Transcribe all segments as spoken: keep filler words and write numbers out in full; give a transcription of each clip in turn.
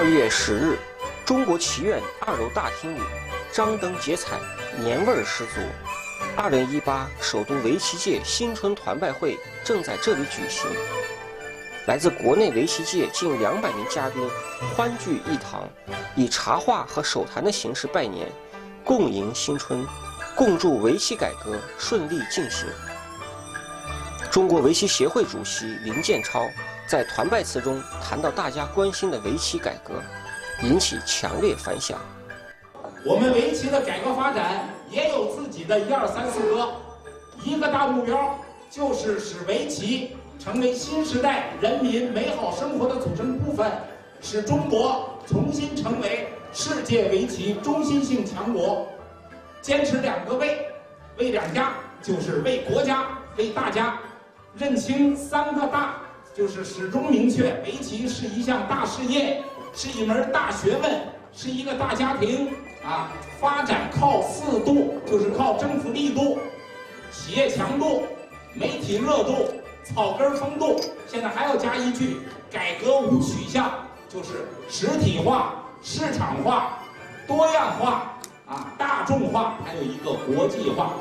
月十日，中国棋院二楼大厅里，张灯结彩，年味儿十足。二零一八首都围棋界新春团拜会正在这里举行。来自国内围棋界近两百名嘉宾欢聚一堂，以茶话和手谈的形式拜年，共迎新春，共祝围棋改革顺利进行。中国围棋协会主席林建超在团拜词中谈到大家关心的围棋改革，引起强烈反响。 我们围棋的改革发展也有自己的一二三四个，一个大目标就是使围棋成为新时代人民美好生活的组成部分，使中国重新成为世界围棋中心性强国。坚持两个为，为两家就是为国家、为大家。认清三个大，就是始终明确围棋是一项大事业，是一门大学问，是一个大家庭啊。发展靠四度，就是靠政府力度、企业强度、媒体热度、草根风度。现在还要加一句，改革五取向，就是实体化、市场化、多样化啊、大众化，还有一个国际化。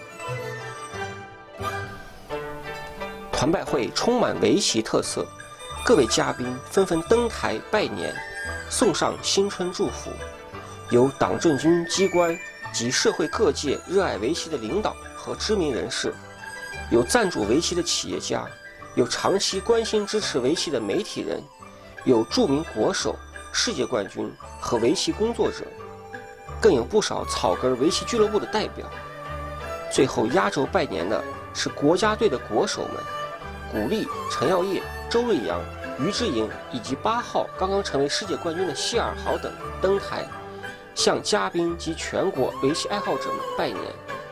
团拜会充满围棋特色，各位嘉宾纷纷登台拜年，送上新春祝福。有党政军机关及社会各界热爱围棋的领导和知名人士，有赞助围棋的企业家，有长期关心支持围棋的媒体人，有著名国手、世界冠军和围棋工作者，更有不少草根围棋俱乐部的代表。最后压轴拜年的是国家队的国手们。古力、陈耀烨、周瑞阳、于之莹以及八号刚刚成为世界冠军的谢尔豪等登台，向嘉宾及全国围棋爱好者们拜年。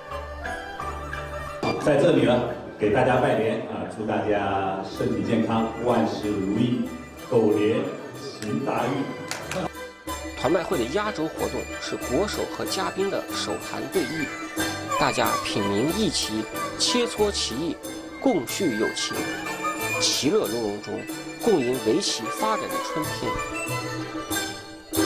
在这里呢，给大家拜年啊，祝大家身体健康，万事如意，狗年行大运。 团拜会的压轴活动是国手和嘉宾的手谈对弈，大家品茗弈棋，切磋棋艺。共叙友情，其乐融融中，共迎围棋发展的春天。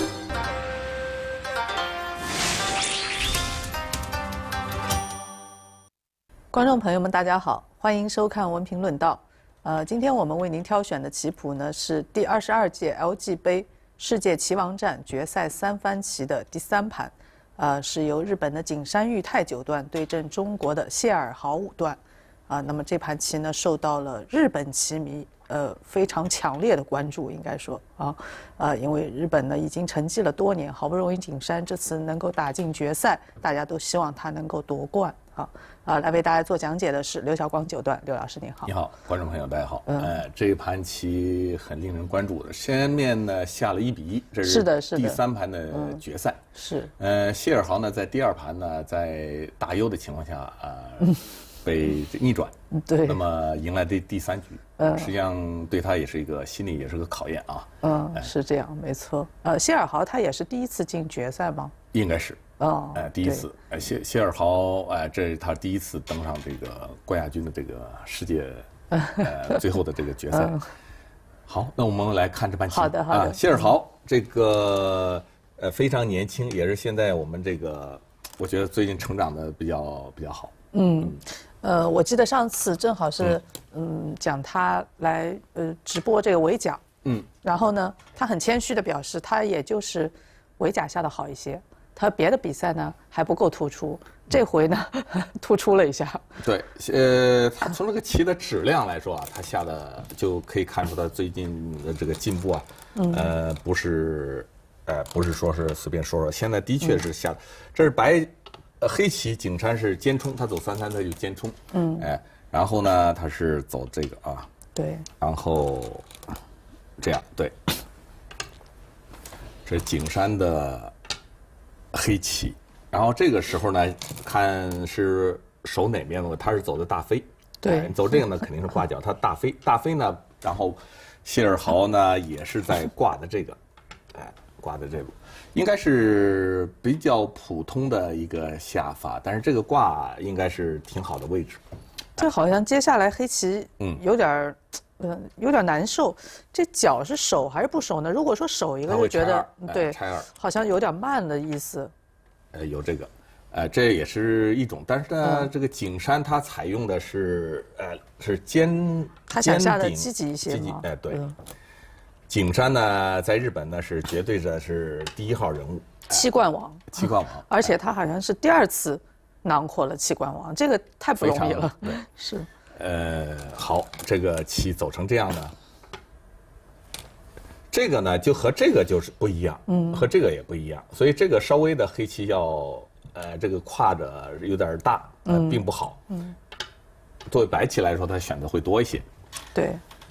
观众朋友们，大家好，欢迎收看《文评论道》。呃，今天我们为您挑选的棋谱呢是第二十二届 L G 杯世界棋王战决赛三番棋的第三盘，呃，是由日本的景山裕太九段对阵中国的谢尔豪五段。啊，那么这盘棋呢，受到了日本棋迷呃非常强烈的关注，应该说啊，呃，因为日本呢已经沉寂了多年，好不容易景山这次能够打进决赛，大家都希望他能够夺冠啊。啊，来为大家做讲解的是刘晓光九段，刘老师您好。 你好，观众朋友大家好。嗯，呃，这盘棋很令人关注的，前面呢下了一比一，这是的是的第三盘的决赛。 嗯、是。 呃，谢尔豪呢在第二盘呢在大优的情况下啊。呃被逆转， 对， 那么迎来的第三局， 嗯， 实际上对他也是一个心理也是个考验啊。 嗯，是这样，没错。呃，谢尔豪他也是第一次进决赛吗？ 应该是。 哦， 哎、呃，第一次。哎，谢谢尔豪，哎、呃，这是他第一次登上这个冠亚军的这个世界，呃，最后的这个决赛。嗯、好，那我们来看这盘棋。 好的，好的。 啊，谢尔豪这个呃非常年轻，也是现在我们这个我觉得最近成长的比较比较好。 嗯。嗯呃，我记得上次正好是嗯讲他来呃直播这个围甲，嗯，然后呢，他很谦虚的表示，他也就是围甲下的好一些，他别的比赛呢还不够突出，这回呢突出了一下。 对，呃，他从这个棋的质量来说啊，他下的就可以看出他最近的这个进步啊，嗯、呃，不是，呃，不是说是随便说说，现在的确是下，嗯、这是白。呃，黑棋景山是尖冲，他走三三他就尖冲，嗯，哎，然后呢，他是走这个啊， 对， 然后这样对，这景山的黑棋，然后这个时候呢，看是守哪边的，他是走的大飞， 对， 哎、走这个呢肯定是挂角，他大飞，大飞呢，然后谢尔豪呢也是在挂的这个，哎，挂的这个。应该是比较普通的一个下法，但是这个挂应该是挺好的位置。 这好像接下来黑棋嗯有点呃有点难受。这角是守还是不守呢？如果说守一个，就觉得对，好像有点慢的意思。 呃，有这个。呃，这也是一种，但是呢，嗯、这个景山它采用的是呃是尖， 他想下的积极一些吗？ 哎、呃，对，嗯、景山呢，在日本呢是绝对的是第一号人物， 七冠王， 七冠王，嗯、 而且他好像是第二次囊括了七冠王，这个太不容易了， 对， 是。 呃，好，这个棋走成这样呢，这个呢就和这个就是不一样，嗯，和这个也不一样，所以这个稍微的黑棋要。呃，这个跨着有点大，呃，嗯、并不好。嗯，作为白棋来说，它选择会多一些。 对，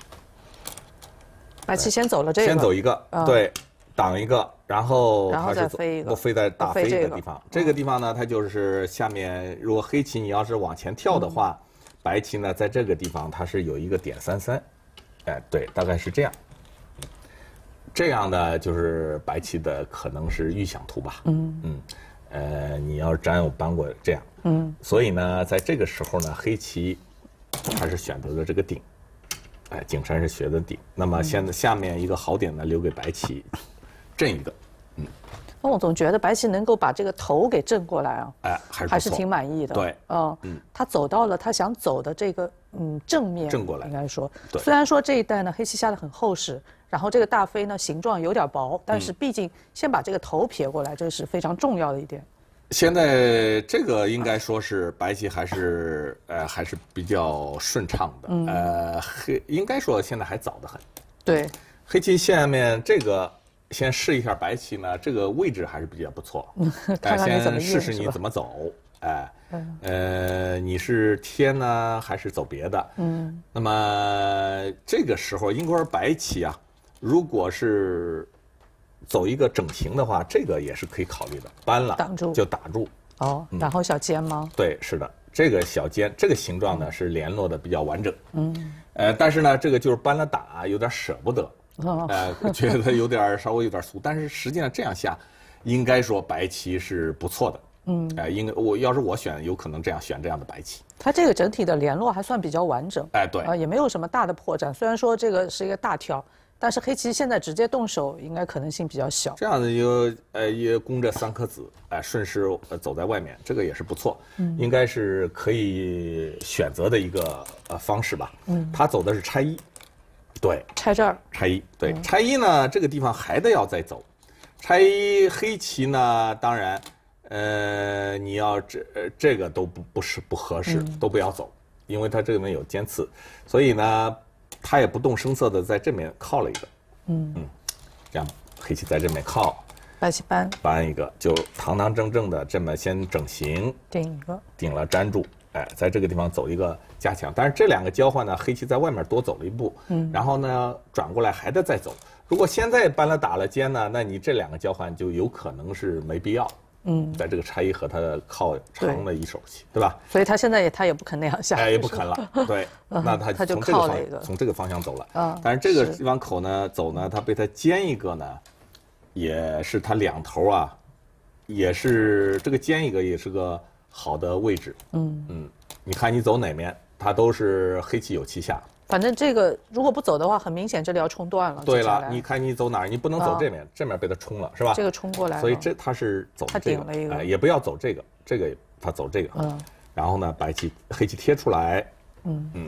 白棋先走了这个， 先走一个，嗯、对，挡一个，然后然后再飞一个， 不飞在大飞的地方。 这个、 这个地方呢，它就是下面，如果黑棋你要是往前跳的话，嗯、白棋呢在这个地方它是有一个点三三，哎，对，大概是这样。这样呢，就是白棋的可能是预想图吧。嗯嗯。呃，你要是咱有搬过这样，嗯，所以呢，在这个时候呢，黑棋还是选择了这个顶，哎，景山是学的顶。那么现在下面一个好点呢，留给白棋，震一个，嗯。 那我总觉得白棋能够把这个头给震过来啊， 哎，还是还是挺满意的。 对， 嗯嗯，他走到了他想走的这个嗯正面， 正过来， 应该说，虽然说这一带呢，黑棋下的很厚实。然后这个大飞呢，形状有点薄，但是毕竟先把这个头撇过来，这是非常重要的一点。 现在这个应该说是白棋还是呃还是比较顺畅的，嗯、呃黑应该说现在还早得很。 对， 黑棋下面这个先试一下白棋呢，这个位置还是比较不错。 看看你怎么先试试你怎么走，哎。呃，你是贴呢，还是走别的？嗯，那么这个时候，应该说白棋啊，如果是走一个整形的话，这个也是可以考虑的，搬了挡住就打住。 哦，然后小尖吗？ 对，是的，这个小尖，这个形状呢是联络的比较完整。嗯，呃，但是呢，这个就是搬了打，有点舍不得，呃，觉得有点稍微有点俗，但是实际上这样下，应该说白棋是不错的。嗯，哎、呃，应该我要是我选，有可能这样选这样的白棋。 它这个整体的联络还算比较完整， 哎，对，啊、 呃，也没有什么大的破绽。虽然说这个是一个大跳，但是黑棋现在直接动手，应该可能性比较小。 这样子有呃也攻这三颗子，哎、呃，顺势呃走在外面，这个也是不错，嗯，应该是可以选择的一个呃方式吧。嗯，他走的是拆一，对， 拆这儿， 拆一，对，嗯、拆一呢，这个地方还得要再走，拆一黑棋呢，当然。呃，你要这呃这个都不不是不合适，嗯、都不要走，因为它这里面有尖刺，所以呢，它也不动声色的在这面靠了一个，嗯嗯，这样黑棋在这面靠， 白棋搬搬一个，就堂堂正正的这么先整形， 顶一个， 顶了粘住，哎，在这个地方走一个加强，但是这两个交换呢，黑棋在外面多走了一步，嗯，然后呢转过来还得再走，如果现在搬了打了尖呢，那你这两个交换就有可能是没必要。嗯，在这个拆一和他靠长的一手棋， 对, 对吧？ 所以他现在也他也不肯那样下， 哎，也不肯了。对，那他他就从这个靠了一个， 从这个方向走了。啊，但是这个地方口呢走呢，他被他尖一个呢，也是他两头啊，也是这个尖一个也是个好的位置。嗯嗯，你看你走哪面，它都是黑棋有棋下。 反正这个如果不走的话，很明显这里要冲断了。 对了，你看你走哪儿，你不能走这面，啊、这面被他冲了，是吧？ 这个冲过来了， 所以这他是走他顶了一个， 哎，也不要走这个，这个他走这个。嗯。然后呢，白棋黑棋贴出来。嗯嗯。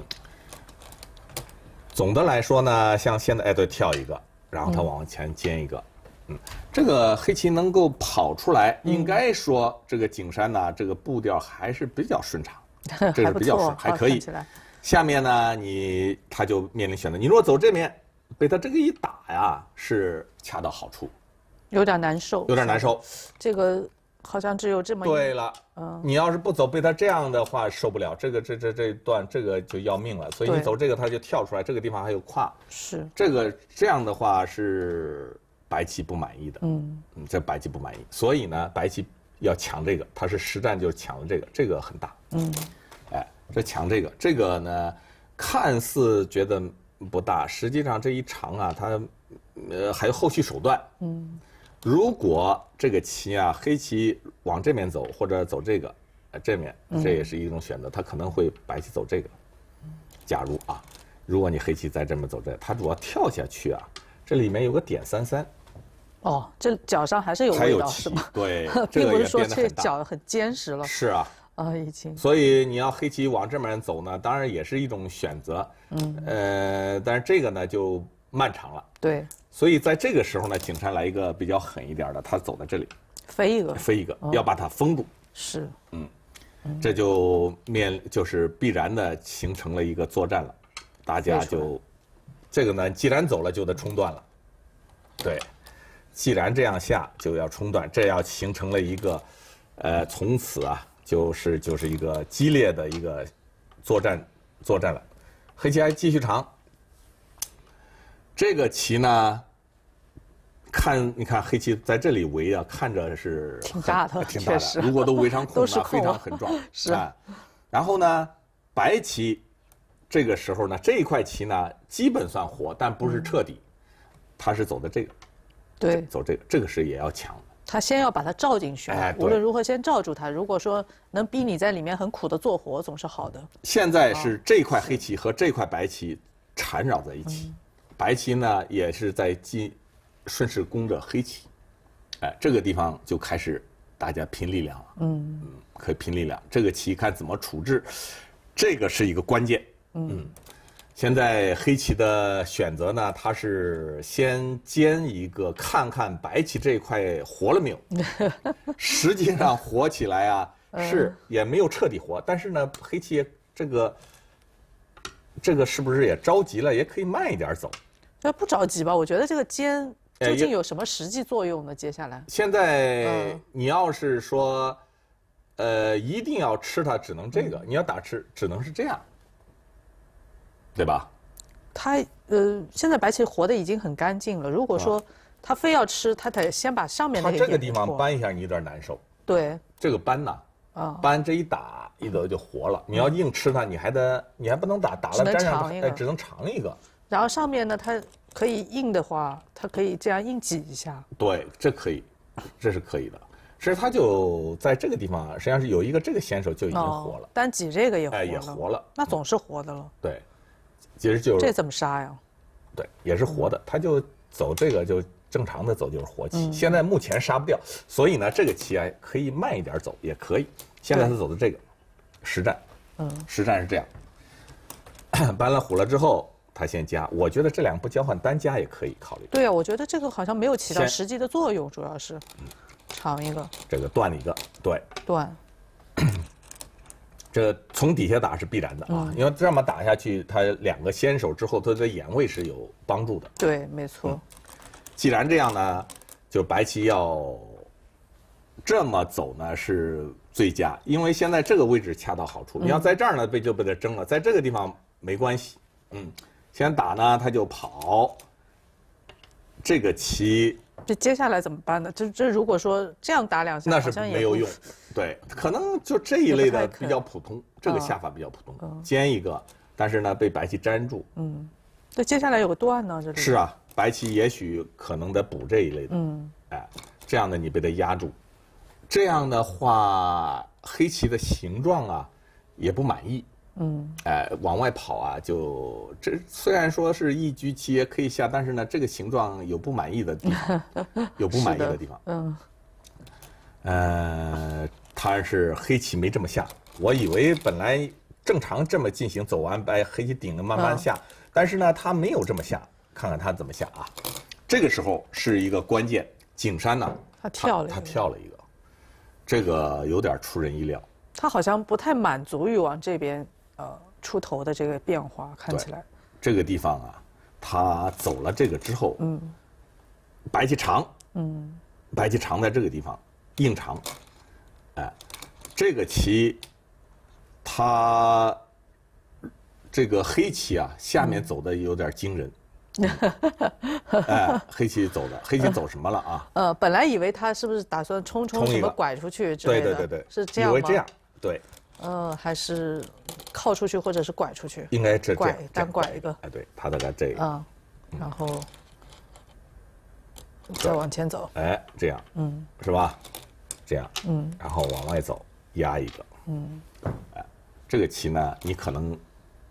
总的来说呢，像现在哎对，跳一个，然后他往前尖一个。嗯, 嗯，这个黑棋能够跑出来，应该说这个景山呢，这个步调还是比较顺畅，这是比较顺，还可以。下面呢，你他就面临选择。你如果走这面，被他这个一打呀，是恰到好处， 有点难受， 有点难受。 这个好像只有这么一对了，嗯，你要是不走，被他这样的话受不了，这个这这这一段这个就要命了。所以你走这个，他就跳出来，这个地方还有跨， 是这个这样的话是白棋不满意的，嗯嗯，这白棋不满意，所以呢，白棋要抢这个，他是实战就是抢了这个，这个很大，嗯。哎，这抢这个，这个呢，看似觉得不大，实际上这一长啊，它，呃，还有后续手段。嗯，如果这个棋啊，黑棋往这面走，或者走这个，呃，这面，这也是一种选择，它可能会白棋走这个。假如啊， 如果你黑棋再这么走这，它主要跳下去啊，这里面有个点三三。 哦，这脚上还是有味道是吗？ 对， 并不是说这脚很坚实了。 是啊， 啊，已经。 所以你要黑棋往这面走呢，当然也是一种选择。嗯。呃，但是这个呢就漫长了。 对。 所以在这个时候呢，景山来一个比较狠一点的，他走在这里， 飞一个， 飞一个，要把它封住。 是。 嗯。这就面就是必然的形成了一个作战了，大家就，这个呢，既然走了就得冲断了。对。既然这样下，就要冲断，这要形成了一个，呃，从此啊，就是就是一个激烈的一个作战作战了。黑棋还继续长，这个棋呢，看你看黑棋在这里围啊，看着是挺大的， 挺大的。如果都围上空呢，非常很壮。 是啊。 然后呢，白棋这个时候呢，这一块棋呢，基本算活，但不是彻底，它是走的这个。 对， 走这个，这个是也要抢的。 他先要把它罩进去，哎、无论如何先罩住它。如果说能逼你在里面很苦的做活，总是好的。 现在是这块黑棋和这块白棋缠绕在一起，嗯、白棋呢也是在进顺势攻着黑棋，哎，这个地方就开始大家拼力量了。嗯嗯，可以拼力量。这个棋看怎么处置，这个是一个关键。嗯。嗯现在黑棋的选择呢，它是先尖一个，看看白棋这一块活了没有。实际上活起来啊，是也没有彻底活，但是呢，黑棋这个这个是不是也着急了？也可以慢一点走。 这不着急吧？我觉得这个尖究竟有什么实际作用呢？接下来现在你要是说，呃，一定要吃它，只能这个；你要打吃，只能是这样。对吧？ 他呃，现在白棋活的已经很干净了。如果说他非要吃，他得先把上面那个。他这个地方扳一下，你有点难受。 对。 这个扳呐，啊，扳这一打一走就活了。你要硬吃它，你还得你还不能打，打了粘上，哎，只能尝一个。 然后上面呢，它可以硬的话，它可以这样硬挤一下。 对，这可以，这是可以的。其实他就在这个地方，实际上是有一个这个先手就已经活了。 单挤这个也活了。 哎，也活了。 那总是活的了。 对。其实就是这怎么杀呀？ 对，也是活的，他就走这个就正常的走就是活棋。现在目前杀不掉，所以呢，这个棋啊可以慢一点走也可以。现在他走的这个实战，嗯，实战是这样。搬了虎了之后，他先加。我觉得这两步交换单加也可以考虑。 对啊，我觉得这个好像没有起到实际的作用，主要是长一个， 这个断了一个，对， 断。 这从底下打是必然的啊，因为这么打下去，它两个先手之后，它的眼位是有帮助的。 对，没错。嗯、 既然这样呢，就白棋要这么走呢是最佳，因为现在这个位置恰到好处。你要在这儿呢，被就被它争了，在这个地方没关系。嗯，先打呢，他就跑。这个棋。 这接下来怎么办呢？这这如果说这样打两下， 那是没有用。对，可能就这一类的比较普通，这个下法比较普通，尖一个，但是呢被白棋粘住。 嗯，那接下来有个断呢，这里。 是啊，白棋也许可能得补这一类的。嗯，哎，这样的你被它压住，这样的话黑棋的形状啊也不满意。嗯，哎，往外跑啊，就这虽然说是一局棋也可以下，但是呢，这个形状有不满意的地方，有不满意的地方。嗯，呃，他是黑棋没这么下，我以为本来正常这么进行，走完白黑棋顶着慢慢下，嗯、但是呢，他没有这么下，看看他怎么下啊。这个时候是一个关键，景山呢， 他跳了， 他跳了一个，这个有点出人意料。 他好像不太满足于往这边。呃，出头的这个变化看起来， 这个地方啊，他走了这个之后，嗯，白棋长，嗯，白棋长在这个地方硬长，哎，这个棋，他这个黑棋啊，下面走的有点惊人，嗯、哎，黑棋走的，黑棋走什么了啊？ 呃，本来以为他是不是打算冲冲什么拐出去之类的， 对对对对， 是这样吗？ 以为这样，对。 呃，还是靠出去或者是拐出去？ 应该这拐单拐一个。 哎，对，他大概这个。 啊，然后再往前走。 哎，这样，嗯，是吧？这样，嗯，然后往外走，压一个，嗯，哎，这个棋呢，你可能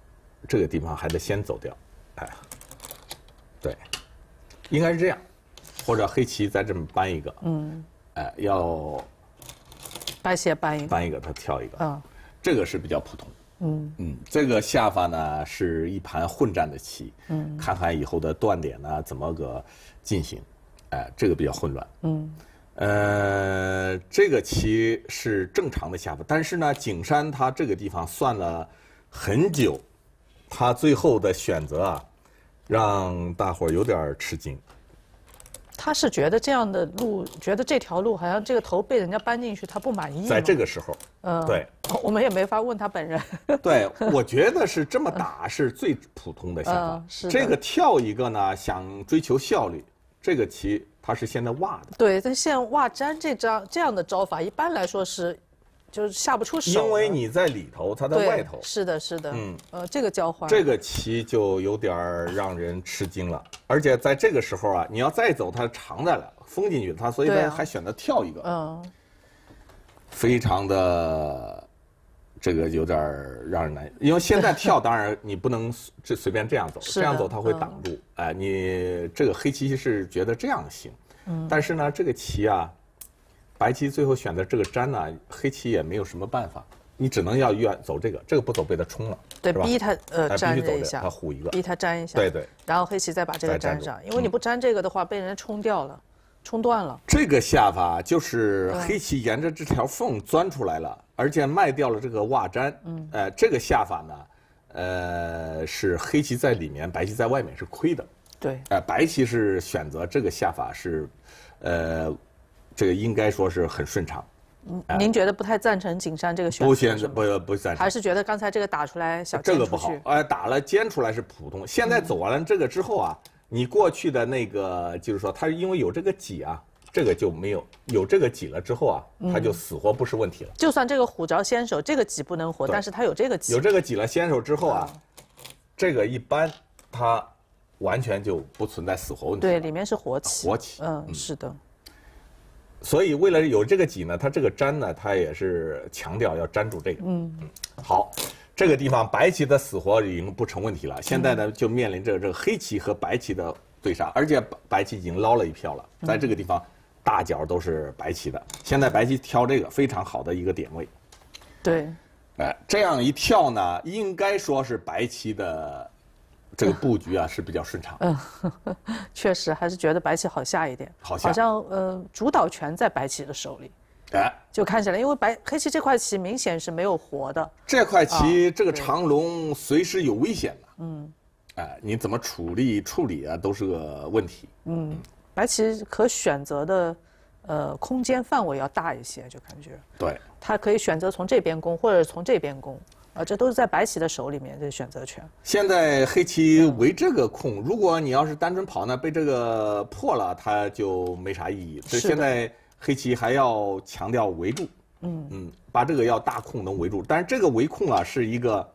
这个地方还得先走掉，哎，对，应该是这样，或者黑棋在这么搬一个，嗯，哎，要白棋也搬一个， 搬一个，他跳一个， 嗯， 这个是比较普通。嗯嗯，这个下法呢是一盘混战的棋，嗯，看看以后的断点呢怎么个进行，哎，这个比较混乱，嗯，呃，这个棋是正常的下法，但是呢，景山他这个地方算了很久，他最后的选择啊，让大伙儿有点吃惊。 他是觉得这样的路，觉得这条路好像这个头被人家搬进去，他不满意。 在这个时候，嗯，对， 我们也没法问他本人。 对，我觉得是这么打是最普通的下法。 嗯、是这个跳一个呢，想追求效率，这个棋它是现在挖的。 对，但现在挖粘这张这样的招法，一般来说是。就是下不出手， 因为你在里头，他在外头。 是的，是的，嗯，呃，这个交换， 这个棋就有点让人吃惊了。而且在这个时候啊，你要再走，它藏在了，封进去，他所以他还选择跳一个，嗯，非常的，这个有点让人难。因为现在跳，当然你不能这随便这样走，这样走它会挡住。嗯、哎，你这个黑棋是觉得这样行，嗯，但是呢，这个棋啊。白棋最后选择这个粘呢，黑棋也没有什么办法，你只能要愿走这个，这个不走被他冲了， 对，逼他呃粘一下， 他护一个， 逼他粘一下， 对对， 然后黑棋再把这个粘上，因为你不粘这个的话，被人家冲掉了，冲断了。 这个下法就是黑棋沿着这条缝钻出来了，而且卖掉了这个袜粘，嗯，呃，这个下法呢，呃，是黑棋在里面，白棋在外面是亏的， 对， 呃，白棋是选择这个下法是，呃。这个应该说是很顺畅。 您觉得不太赞成景山这个选择？ 不选不不赞成， 还是觉得刚才这个打出来小这个不好？哎，打了尖出来是普通。现在走完了这个之后啊，你过去的那个就是说，它因为有这个挤啊，这个就没有有这个挤了之后啊，它就死活不是问题了。 就算这个虎着先手，这个挤不能活，但是它有这个挤。 有这个挤了先手之后啊，这个一般它完全就不存在死活问题。 对，里面是活棋。 活棋， 嗯，是的。 所以为了有这个挤呢，它这个粘呢，它也是强调要粘住这个。嗯嗯。好，这个地方白棋的死活已经不成问题了。现在呢，就面临着这个黑棋和白棋的对杀，而且白棋已经捞了一票了，在这个地方大角都是白棋的。现在白棋挑这个非常好的一个点位。 对。 哎，这样一跳呢，应该说是白棋的。这个布局啊是比较顺畅。 嗯，确实还是觉得白棋好下一点， 好下， 好像呃主导权在白棋的手里。 哎， 就看起来，因为白黑棋这块棋明显是没有活的。 这块棋、啊、这个长龙随时有危险的。嗯，哎，你怎么处理处理啊，都是个问题。 嗯，白棋可选择的呃空间范围要大一些，就感觉。 对。 它可以选择从这边攻，或者从这边攻。啊，这都是在白棋的手里面的选择权。 现在黑棋围这个空，如果你要是单纯跑呢，被这个破了，它就没啥意义。所以现在黑棋还要强调围住，嗯嗯，把这个要大空能围住。但是这个围空啊，是一个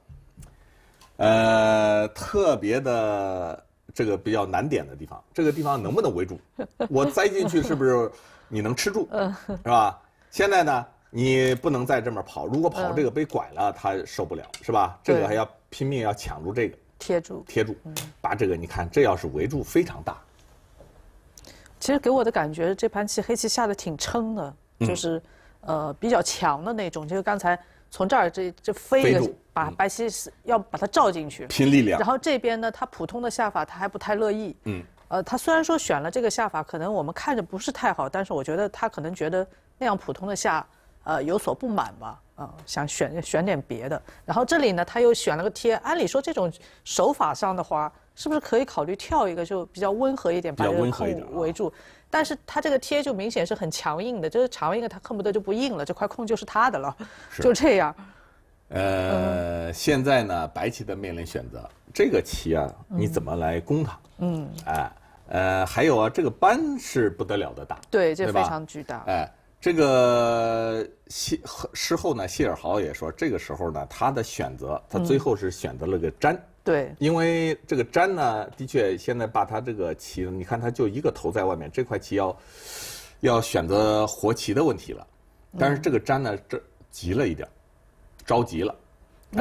呃特别的这个比较难点的地方。这个地方能不能围住？我栽进去是不是你能吃住？是吧？现在呢？你不能在这么跑，如果跑这个被拐了，他受不了，是吧？这个还要拼命要抢住这个， 贴住， 贴住，把这个你看，这要是围住非常大。 其实给我的感觉，这盘棋黑棋下的挺撑的，就是呃比较强的那种。就是刚才从这儿这这飞一个，把白棋要把它罩进去， 拼力量。 然后这边呢，他普通的下法他还不太乐意。嗯。呃，他虽然说选了这个下法，可能我们看着不是太好，但是我觉得他可能觉得那样普通的下。呃，有所不满吧，啊、呃，想选选点别的。然后这里呢，他又选了个贴。按理说这种手法上的话，是不是可以考虑跳一个，就比较温和一点，把这个空围住？但是他这个贴就明显是很强硬的，就是强硬的，他恨不得就不硬了，这块空就是他的了，就这样。 呃，嗯、现在呢，白棋的面临选择，这个棋啊，你怎么来攻它？嗯，哎，呃，还有啊，这个班是不得了的大， 对，这非常巨大， 哎。这个谢事后呢，谢尔豪也说，这个时候呢，他的选择，他最后是选择了个粘。 对， 因为这个粘呢，的确现在把他这个棋，你看他就一个头在外面，这块棋要要选择活棋的问题了。但是这个粘呢，这急了一点，着急了。 那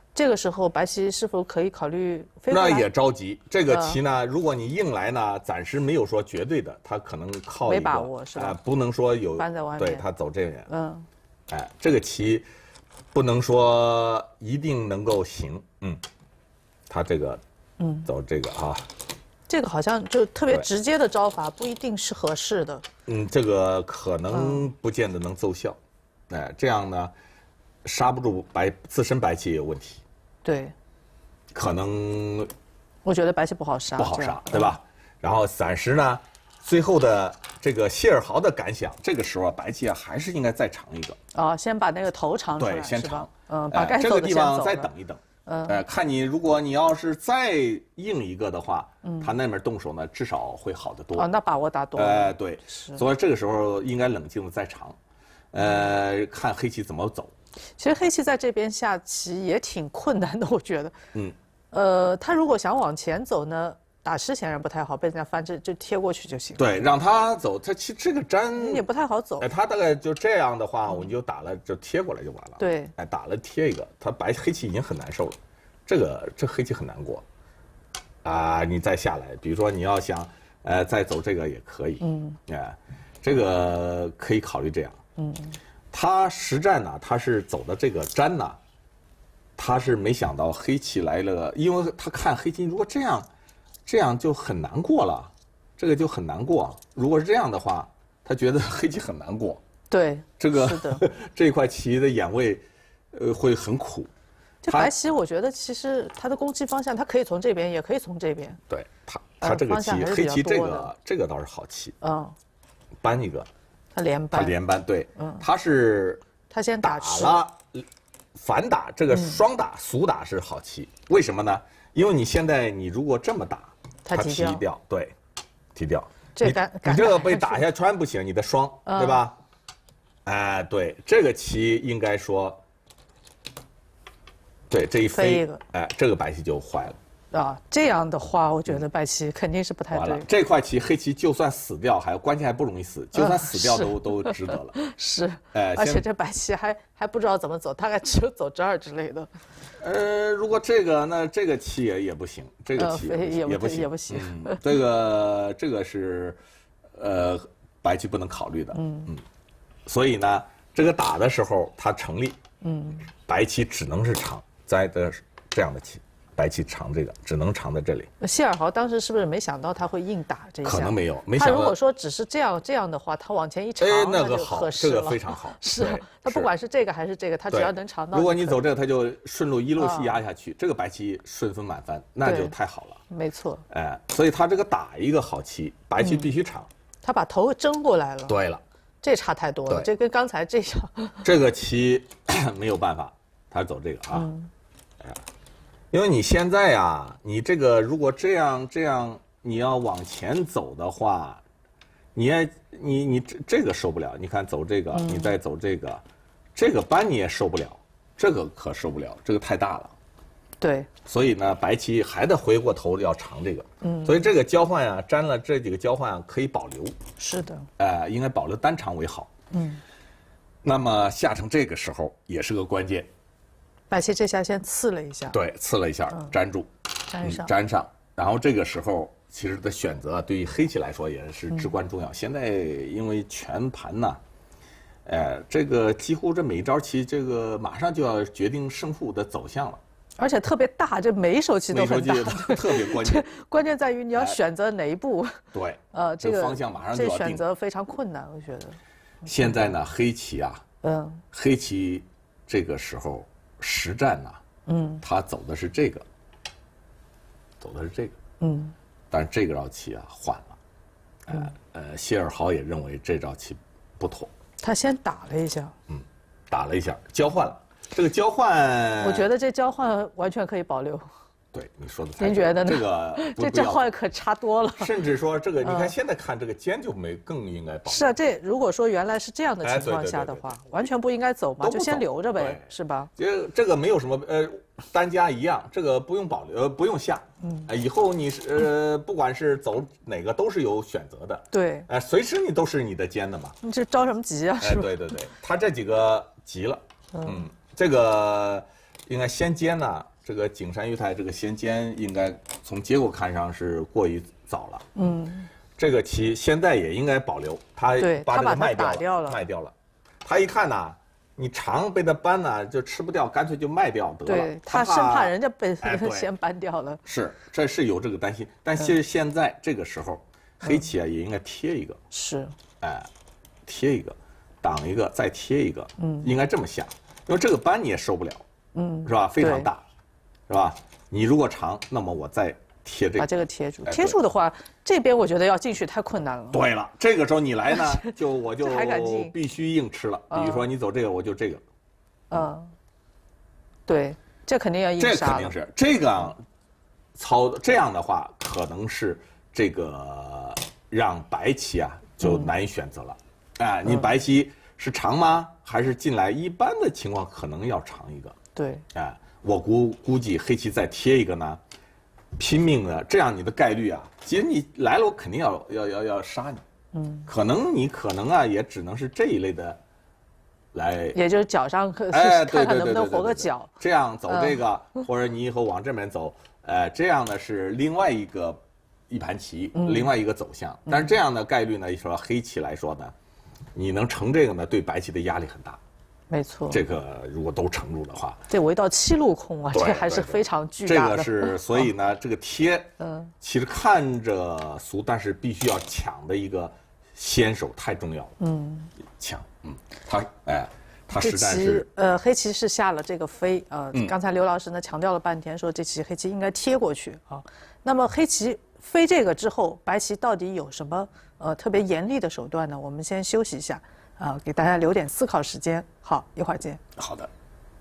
这个时候白棋是否可以考虑飞过来？ 那也着急。这个棋呢，如果你硬来呢，暂时没有说绝对的，他可能靠一个没把握是吧？ 啊，不能说有搬在外面， 对他走这边。 嗯， 哎，这个棋不能说一定能够行。嗯，他这个嗯走这个啊。 这个好像就特别直接的招法，不一定是合适的。 嗯，这个可能不见得能奏效。嗯、哎，这样呢，刹不住白自身白棋也有问题。 对， 可能我觉得白棋不好杀， 不好杀，对吧？然后暂时呢，最后的这个谢尔豪的感想，这个时候啊，白棋啊还是应该再长一个。 哦，先把那个头长出来， 对，先长。 嗯，把该这个地方再等一等。 嗯， 呃，看你如果你要是再硬一个的话，嗯，他那边动手呢，至少会好得多。 哦，那把握大多了。 呃，对，所以这个时候应该冷静的再长，呃，看黑棋怎么走。 其实黑棋在这边下棋也挺困难的，我觉得。 嗯。 呃，他如果想往前走呢，打吃显然不太好，被人家翻这就贴过去就行。 对，让他走，他其实这个粘也不太好走。 哎，他大概就这样的话，我就打了，就贴过来就完了。 对。 哎，打了贴一个，他白黑棋已经很难受了，这个这黑棋很难过。啊，你再下来，比如说你要想，呃，再走这个也可以。嗯。哎，这个可以考虑这样。嗯。他实战呢，他是走的这个粘呢，他是没想到黑棋来了，因为他看黑棋如果这样，这样就很难过了，这个就很难过。如果是这样的话，他觉得黑棋很难过。 对， 这个是的这一块棋的眼位，呃，会很苦。 这白棋，我觉得其实它的攻击方向，它可以从这边，也可以从这边。 对他，他这个棋，黑棋这个这个倒是好棋。嗯，搬一个。 他连扳， 他连扳，对，嗯，他是他先打了，反打这个双打俗打是好棋，为什么呢？因为你现在你如果这么打，他提掉，对，提掉， 这你你这个被打下穿不行，你的双，对吧？哎，对，这个棋应该说，对，这一飞，哎，这个白棋就坏了。 啊，这样的话，我觉得白棋肯定是不太对。 这块棋黑棋就算死掉，还关键还不容易死，就算死掉都都值得了。 是，哎，而且这白棋还还不知道怎么走，大概只有走这儿之类的。 呃，如果这个那这个棋也也不行，这个棋也不行， 也不行。 这个这个是呃白棋不能考虑的。嗯嗯，所以呢，这个打的时候它成立，嗯，白棋只能是长栽的这样的棋。白棋长这个只能长在这里。 谢尔豪当时是不是没想到他会硬打这一下？ 可能没有，没想到。 他如果说只是这样这样的话，他往前一长， 哎，那个好， 合适这个非常好。 是，他不管是这个还是这个，他只要能长到。 如果你走这个，他就顺路一路压下去，这个白棋顺风满帆，那就太好了。 没错。 哎，所以他这个打一个好棋，白棋必须长。 他把头争过来了。 对了， 这差太多了，这跟刚才这样。 这个棋没有办法，他走这个啊，哎。因为你现在呀，你这个如果这样这样，你要往前走的话，你也你你这这个受不了。你看走这个，你再走这个，这个扳你也受不了，这个可受不了，这个太大了。 对。 所以呢，白棋还得回过头要长这个。嗯。所以这个交换啊，粘了这几个交换啊，可以保留。 是的。 呃，应该保留单长为好。嗯。那么下成这个时候也是个关键。 白棋这下先刺了一下， 对，刺了一下，粘住， 粘上， 粘上。然后这个时候，其实的选择对于黑棋来说也是至关重要。现在因为全盘呐，呃，这个几乎这每一招棋，这个马上就要决定胜负的走向了。 而且特别大，这每一手棋都很大， 特别关键。 关键在于你要选择哪一步。 对， 呃，这个方向马上就要定。 这选择非常困难，我觉得。 现在呢，黑棋啊，嗯，黑棋这个时候。实战呐、啊，嗯，他走的是这个，走的是这个，嗯，但是这个招棋啊换了，呃呃，谢尔豪也认为这招棋不妥， 他先打了一下， 嗯，打了一下，交换了，这个交换， 我觉得这交换完全可以保留。 对，你说的太对。 您觉得呢？ 这个这交换可差多了。 甚至说这个，你看现在看这个尖就没更应该保。 是啊，这如果说原来是这样的情况下的话，完全不应该走嘛，就先留着呗，是吧？ 这这个没有什么呃，单家一样，这个不用保留，呃，不用下。嗯。以后你是呃，不管是走哪个都是有选择的。 对。 哎，随时你都是你的尖的嘛。 你这着什么急啊？是吧？ 对对对，他这几个急了。嗯。这个。 应该先尖呢，这个景山裕太这个先尖应该从结果看上是过于早了。嗯，这个棋现在也应该保留，他把这个卖掉了，卖掉了。他一看呐，你长被他搬呢就吃不掉，干脆就卖掉得了。 对，他生怕人家被先搬掉了。 是，这是有这个担心，但是现在这个时候，黑棋啊也应该贴一个。 是， 哎，贴一个，挡一个，再贴一个。嗯，应该这么下，因为这个搬你也受不了。嗯，是吧？非常大，是吧？你如果长，那么我再贴这个， 把这个贴住。贴住的话，这边我觉得要进去太困难了。 对了，这个时候你来呢，就我就必须硬吃了。比如说你走这个，我就这个。 嗯，对，这肯定要硬杀了。 这肯定是这个操，这样的话可能是这个让白棋啊就难以选择了。哎，你白棋是长吗？还是进来？一般的情况可能要长一个。 对， 哎，我估估计黑棋再贴一个呢，拼命的，这样你的概率啊，其实你来了，我肯定要要要要杀你，嗯，可能你可能啊，也只能是这一类的，来， 也就是脚上可哎， 看看能不能活个脚， 这样走这个，或者你以后往这边走，呃，这样呢是另外一个一盘棋，另外一个走向，但是这样的概率呢，说黑棋来说呢，你能成这个呢，对白棋的压力很大。 没错， 这个如果都成住的话， 这围到七路空啊，这还是非常巨大的。这个是，所以呢，这个贴，嗯，其实看着俗，但是必须要抢的一个先手太重要了。嗯，抢，嗯，他哎，他实在是， 呃，黑棋是下了这个飞，呃，刚才刘老师呢强调了半天，说这棋黑棋应该贴过去啊。那么黑棋飞这个之后，白棋到底有什么呃特别严厉的手段呢？我们先休息一下。啊，给大家留点思考时间。好，一会儿见。 好的。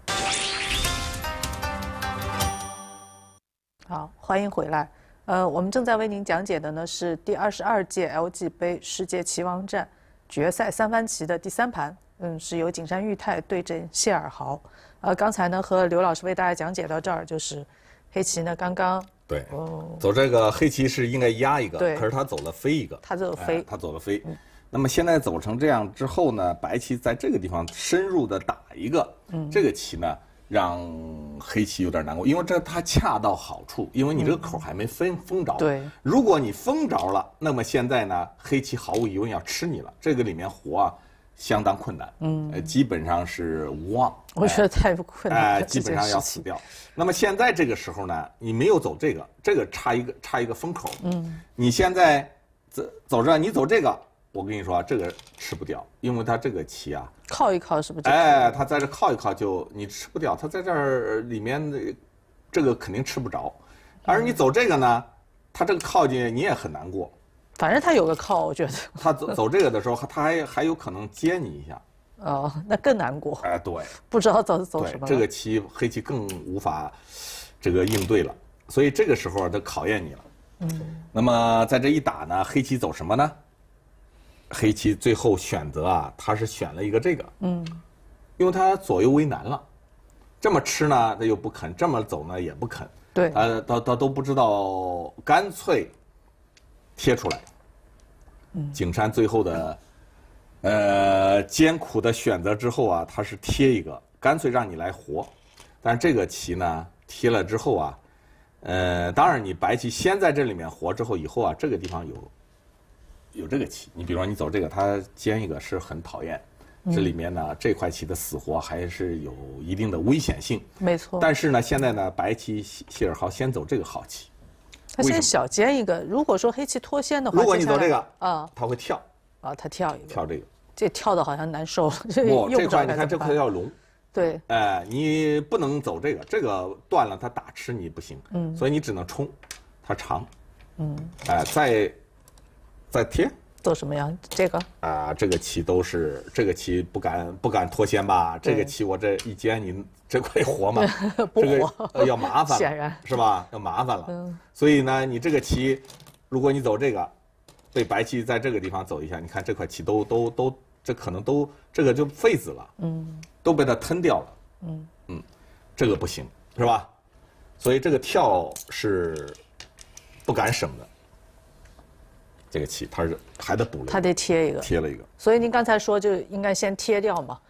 好，欢迎回来。呃，我们正在为您讲解的呢是第二十二届 L G 杯世界棋王战决赛三番棋的第三盘，嗯，是由景山裕太对阵谢尔豪。呃，刚才呢和刘老师为大家讲解到这儿，就是黑棋呢刚刚对，哦、走这个黑棋是应该压一个，可是他走了飞一个， 他走飞， 哎、他走了飞。嗯，那么现在走成这样之后呢，白棋在这个地方深入的打一个，嗯，这个棋呢让黑棋有点难过，因为这它恰到好处，因为你这个口还没封封着。 对， 如果你封着了，那么现在呢，黑棋毫无疑问要吃你了，这个里面活啊相当困难，嗯，呃，基本上是无望。 我觉得太困难了， 哎，基本上要死掉。那么现在这个时候呢，你没有走这个，这个差一个差一个封口，嗯，你现在走走着，你走这个。我跟你说啊，这个吃不掉，因为它这个棋啊， 靠一靠是不是？ 哎，它在这靠一靠就你吃不掉，它在这儿里面的这个肯定吃不着，而你走这个呢，它这个靠近你也很难过。 反正它有个靠，我觉得。 它走走这个的时候，它还还有可能接你一下。 哦，那更难过。 哎，对。 不知道走走什么。 这个棋黑棋更无法这个应对了，所以这个时候它考验你了。嗯。那么在这一打呢，黑棋走什么呢？黑棋最后选择啊，他是选了一个这个，嗯，因为他左右为难了，这么吃呢他又不肯，这么走呢也不肯， 对， 呃，他他都不知道，干脆贴出来。嗯，景山最后的，呃，艰苦的选择之后啊，他是贴一个，干脆让你来活，但是这个棋呢贴了之后啊，呃，当然你白棋先在这里面活之后，以后啊这个地方有。有这个棋，你比如说你走这个，它尖一个是很讨厌，嗯、这里面呢这块棋的死活还是有一定的危险性。 没错。 但是呢，现在呢白棋谢尔豪先走这个好棋， 他先小尖一个。如果说黑棋脱先的话， 如果你走这个啊，他会跳啊，他跳一个， 跳这个， 这跳的好像难受了。 不，这块你看这块要龙。 对。 哎，你不能走这个，这个断了，它打吃你不行。嗯。所以你只能冲，它长。嗯。哎，再。再贴走什么样？这个啊，这个棋都是这个棋不敢不敢脱先吧？这个棋我这一尖，你这块活吗？ 不活，这个要麻烦了， 显然是吧？要麻烦了。嗯。所以呢，你这个棋，如果你走这个，被白棋在这个地方走一下，你看这块棋都都都，这可能都这个就废子了。嗯。都被它吞掉了。嗯嗯，这个不行，是吧？所以这个跳是不敢省的。这个棋它是还得补了， 它得贴一个， 贴了一个。 所以您刚才说就应该先贴掉嘛，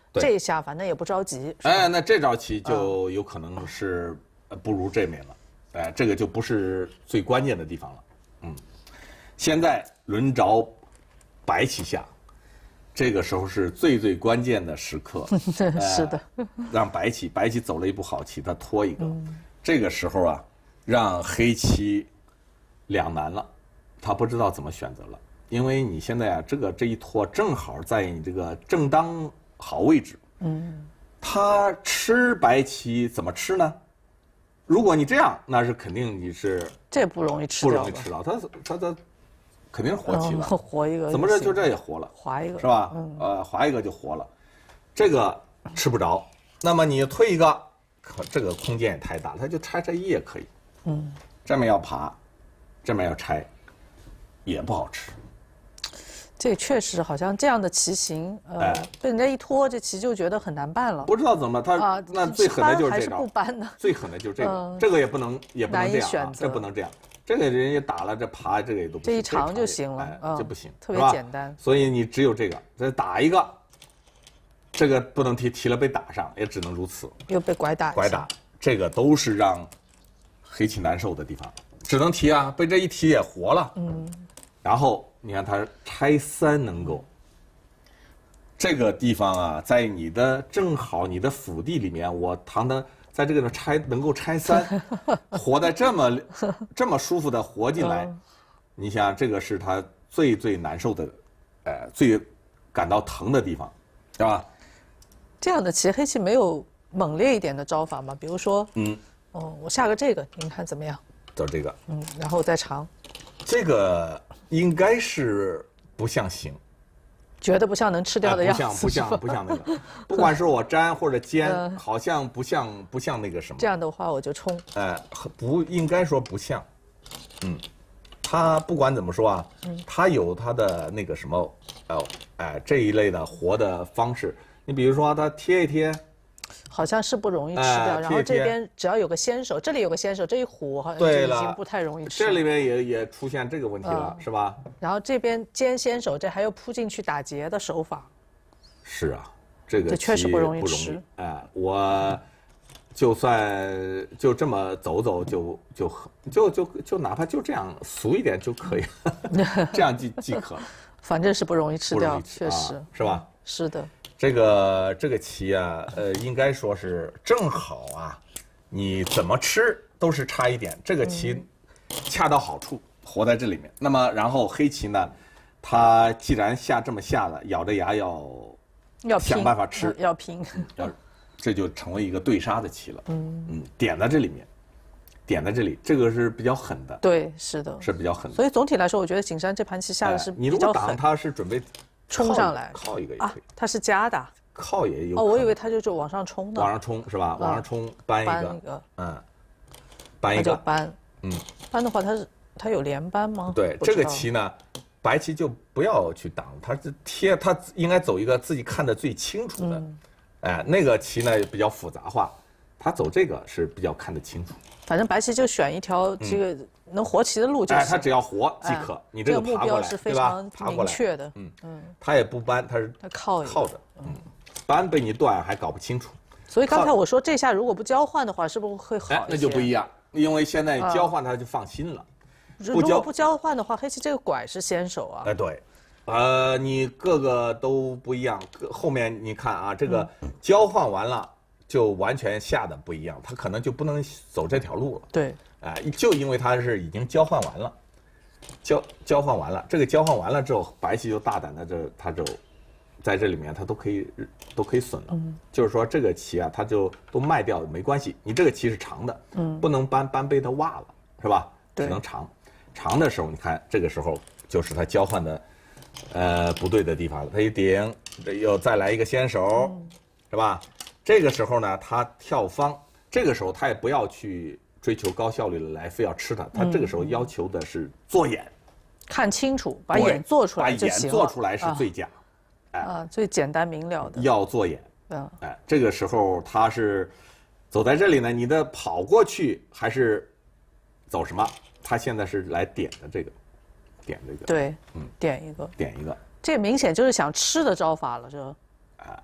这一下反正也不着急。 哎，那这招棋就有可能是不如这面了。哎，这个就不是最关键的地方了。嗯，现在轮着白棋下，这个时候是最最关键的时刻。 哎、是的， 让白棋，白棋走了一步好棋，他拖一个。嗯、这个时候啊，让黑棋两难了，他不知道怎么选择了。因为你现在啊，这个这一拖正好在你这个正当好位置。嗯，他吃白棋怎么吃呢？如果你这样，那是肯定你是这不容易吃掉， 不容易吃到，他他他肯定是活棋了， 嗯、活一个怎么着就这也活了， 划一个是吧？嗯、呃，划一个就活了，这个吃不着。那么你推一个，可这个空间也太大，他就拆这一也可以。嗯，这面要爬，这面要拆，也不好吃。 这确实好像这样的棋形，呃，哎、被人家一拖，这棋就觉得很难办了。 不知道怎么，他、啊、那最狠的就是这招， 还是不搬的。 最狠的就是这个，嗯、这个也不能也不能这样、啊，这不能这样。这个人家打了，这爬这个也都不行， 这一长就行了， 哎、这不行， 特别简单。 所以你只有这个，再打一个，这个不能提，提了被打上，也只能如此。 又被拐打， 拐打，这个都是让黑棋难受的地方，只能提啊，被这一提也活了。嗯，然后。你看他拆三能够，这个地方啊，在你的正好你的府地里面，我唐的在这个拆能够拆三，活在这么这么舒服的活进来，嗯、你想这个是他最最难受的，呃，最感到疼的地方，是吧？ 这样的棋，黑棋没有猛烈一点的招法吗？比如说，嗯，哦，我下个这个，您看怎么样？ 走这个， 嗯，然后再长， 这个。应该是不像行， 觉得不像能吃掉的样子， 哎、不像不像不像那个，不管是我粘或者煎，呃、好像不像不像那个什么。 这样的话我就冲。 哎、呃，不应该说不像，嗯，他不管怎么说啊，嗯、他有他的那个什么，呃，哎这一类的活的方式。你比如说他贴一贴。 好像是不容易吃掉， 哎、 然后这边只要有个先手，这里有个先手，这一虎好像就已经不太容易吃。 这里面也也出现这个问题了，嗯、是吧？ 然后这边尖先手，这还有扑进去打劫的手法。 是啊，这个这确实不容易吃。 哎，我就算就这么走走就，就就就就就哪怕就这样俗一点就可以，这样即即可。 反正是不容易吃掉， 吃确实、 啊、是吧？ 是的。 这个这个棋啊，呃，应该说是正好啊，你怎么吃都是差一点，这个棋恰到好处，活在这里面。那么，然后黑棋呢，它既然下这么下了，咬着牙要要想办法吃， 要拼， 要，这就成为一个对杀的棋了。嗯嗯，点在这里面，点在这里，这个是比较狠的。 对，是的， 是比较狠的。 所以总体来说，我觉得景山这盘棋下的是比较狠。 你如果挡，他是准备。 冲上来， 靠一个也可以。 啊，它是夹的， 靠也有。 哦，我以为它就是往上冲的。 往上冲是吧？往上冲，搬一个， 搬一个， 嗯，搬一个， 就搬，嗯，搬的话，它是它有连搬吗？ 对，这个棋呢，白棋就不要去挡，它是贴，它应该走一个自己看得最清楚的，哎，那个棋呢比较复杂化，它走这个是比较看得清楚。 反正白棋就选一条这个能活棋的路就行。 哎，他只要活即可，你这个目标是非常明确的。 嗯嗯，他也不搬，他是他靠靠着，嗯，搬被你断还搞不清楚。 所以刚才我说这下如果不交换的话，是不是会好一些？ 那就不一样，因为现在交换他就放心了。 如果不交换的话，黑棋这个拐是先手啊。 哎，对，呃，你各个都不一样，后面你看啊，这个交换完了。就完全下的不一样，他可能就不能走这条路了。 对， 哎、呃，就因为他是已经交换完了，交交换完了，这个交换完了之后，白棋就大胆的这，他就在这里面他都可以都可以损了。嗯，就是说这个棋啊，他就都卖掉没关系，你这个棋是长的，嗯，不能搬搬被他挖了，是吧？只能长，长的时候你看这个时候就是他交换的，呃不对的地方了，他一顶，又再来一个先手，嗯、是吧？这个时候呢，他跳方，这个时候他也不要去追求高效率的来，非要吃它。他这个时候要求的是做眼， 看清楚，把眼做出来就行了。 把眼做出来是最佳， 哎，啊，最简单明了的。 要做眼，嗯，哎，这个时候他是走在这里呢，你的跑过去还是走什么？他现在是来点的这个，点这个， 对，嗯，点一个， 点一个， 这明显就是想吃的招法了，这。 啊。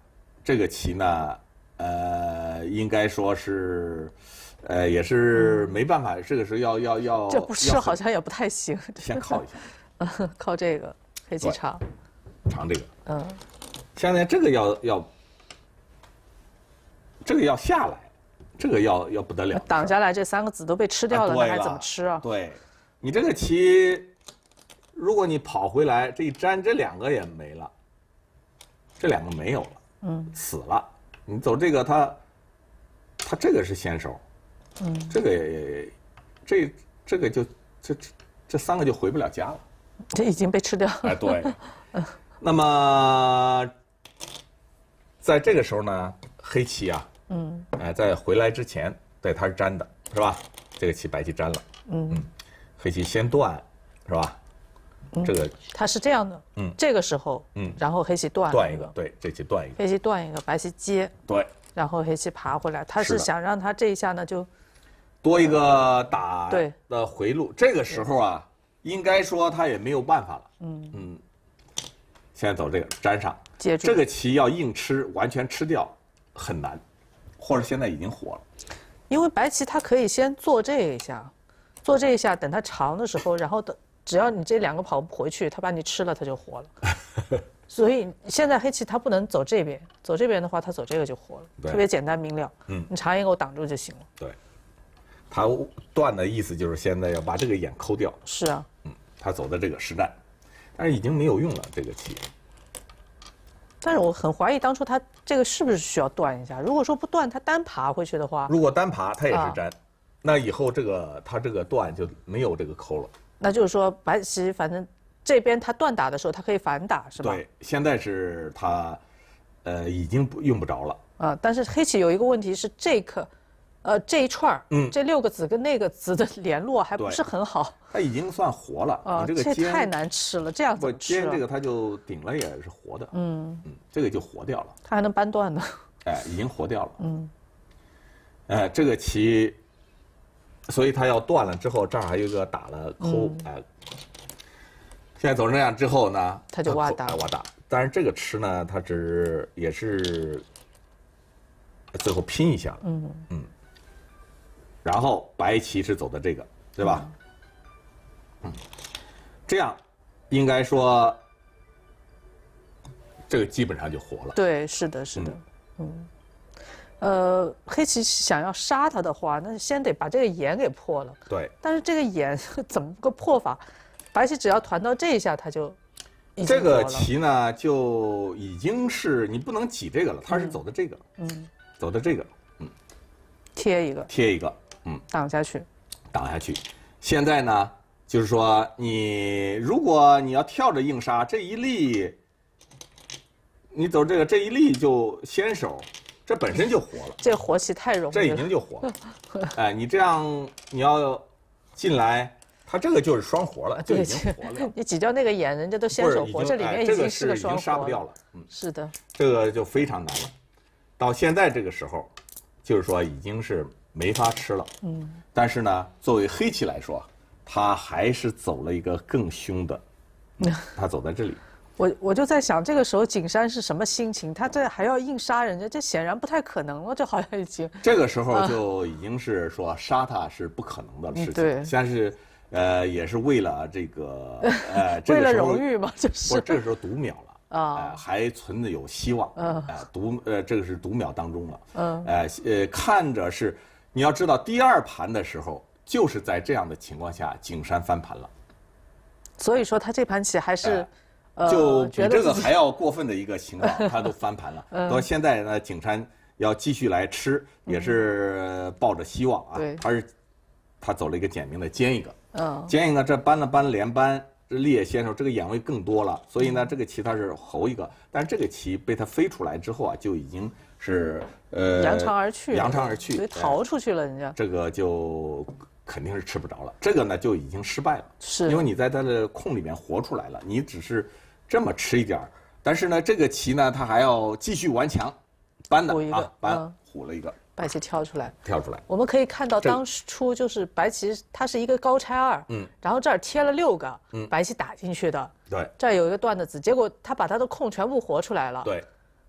这个棋呢，呃，应该说是，呃，也是没办法，这个是要要要。 这不是好像也不太行。 先靠一下。 嗯，靠这个黑棋长。 长这个。 嗯。 现在这个要要，这个要下来，这个要要不得了。 挡下来，这三个子都被吃掉了， 啊、 那还怎么吃啊？ 对，你这个棋，如果你跑回来，这一粘，这两个也没了，这两个没有了，嗯，死了。你走这个，他，他这个是先手，嗯，这个也，这这个就这这三个就回不了家了。 这已经被吃掉了。 哎，对。那么。在这个时候呢，黑棋啊，嗯，哎、呃，在回来之前，对，它是粘的，是吧？这个棋白棋粘了，嗯嗯，黑棋先断，是吧？嗯、这个它是这样的，嗯，这个时候，嗯，然后黑棋断断一个，对，这棋断一个， 黑棋断一个，白棋接， 对， 然后黑棋爬回来，他是想让他这一下呢就多一个打对的回路。这个时候啊，应该说他也没有办法了，嗯嗯，现在走这个粘上。 接住这个棋要硬吃，完全吃掉很难，或者现在已经活了。 因为白棋它可以先做这一下，做这一下，等它长的时候，然后等只要你这两个跑不回去，它把你吃了，它就活了。所以现在黑棋它不能走这边，走这边的话，它走这个就活了，特别简单明了。嗯，你长眼给我挡住就行了。 对，它断的意思就是现在要把这个眼抠掉。 是啊， 嗯，他走的这个实战，但是已经没有用了这个棋。 但是我很怀疑当初他这个是不是需要断一下？如果说不断，他单爬回去的话， 如果单爬他也是粘，啊、那以后这个他这个断就没有这个抠了。 那就是说白棋反正这边他断打的时候，他可以反打，是吧？ 对，现在是他，呃，已经不用不着了。 啊，但是黑棋有一个问题是这个，呃，这一串嗯，这六个子跟那个子的联络还不是很好。 它已经算活了啊， 这个这太难吃了，这样怎么吃？ 煎这个它就顶了也是活的，嗯嗯，这个就活掉了。 它还能扳断呢。 哎，已经活掉了。嗯。哎，这个棋，所以它要断了之后，这儿还有一个打了抠，哎。现在走成这样之后呢， 它就挖打， 挖打。但是这个吃呢，它只也是最后拼一下，嗯嗯。然后白棋是走的这个，对吧？嗯，这样应该说这个基本上就活了。 对，是的，是的，嗯。嗯呃，黑棋想要杀他的话，那先得把这个眼给破了。 对。 但是这个眼怎么个破法？白棋只要团到这一下，他就已经这个棋呢就已经是你不能挤这个了，他是走的这个，嗯，走的这个，嗯， 贴一个， 贴一个。嗯， 挡下去， 挡下去。现在呢，就是说你如果你要跳着硬杀，这一力，你走这个这一力就先手，这本身就活了。 这活棋太容易了， 这已经就活了。哎，你这样你要进来，他这个就是双活了，就已经活了。 你挤掉那个眼，人家都先手活，这里面已经是个双活了。 这个是已经杀不掉了。 嗯，是的， 这个就非常难了。到现在这个时候，就是说已经是。没法吃了，嗯，但是呢，作为黑棋来说，他还是走了一个更凶的，嗯、他走在这里。 我我就在想，这个时候景山是什么心情？他这还要硬杀人家，这显然不太可能了，这好像已经。 这个时候就已经是说杀他是不可能的事情， 对， 但是呃也是为了这个呃为了荣誉嘛，就是。 不，这个时候读秒了。啊、呃，还存着有希望。嗯。哎、呃，读呃，这个是读秒当中了。嗯。呃呃，看着是。你要知道，第二盘的时候，就是在这样的情况下，景山翻盘了。 所以说，他这盘棋还是， 呃，就比这个还要过分的一个情况，他都翻盘了。嗯、到现在呢，景山要继续来吃，也是抱着希望啊。 对。 他是，他走了一个简明的尖一个。嗯。尖一个，这扳了扳连扳，这立野先手，这个眼位更多了。所以呢，这个棋他是侯一个，但是这个棋被他飞出来之后啊，就已经。是呃， 扬长而去， 扬长而去， 所以逃出去了，人家这个就肯定是吃不着了。这个呢就已经失败了， 是因为你在它的空里面活出来了，你只是这么吃一点儿，但是呢，这个棋呢，它还要继续顽强，扳的啊，扳虎了一个， 白棋跳出来， 跳出来。 我们可以看到当初就是白棋它是一个高拆二，嗯，然后这儿贴了六个，嗯，白棋打进去的， 对， 这儿有一个断的子，结果他把他的空全部活出来了， 对。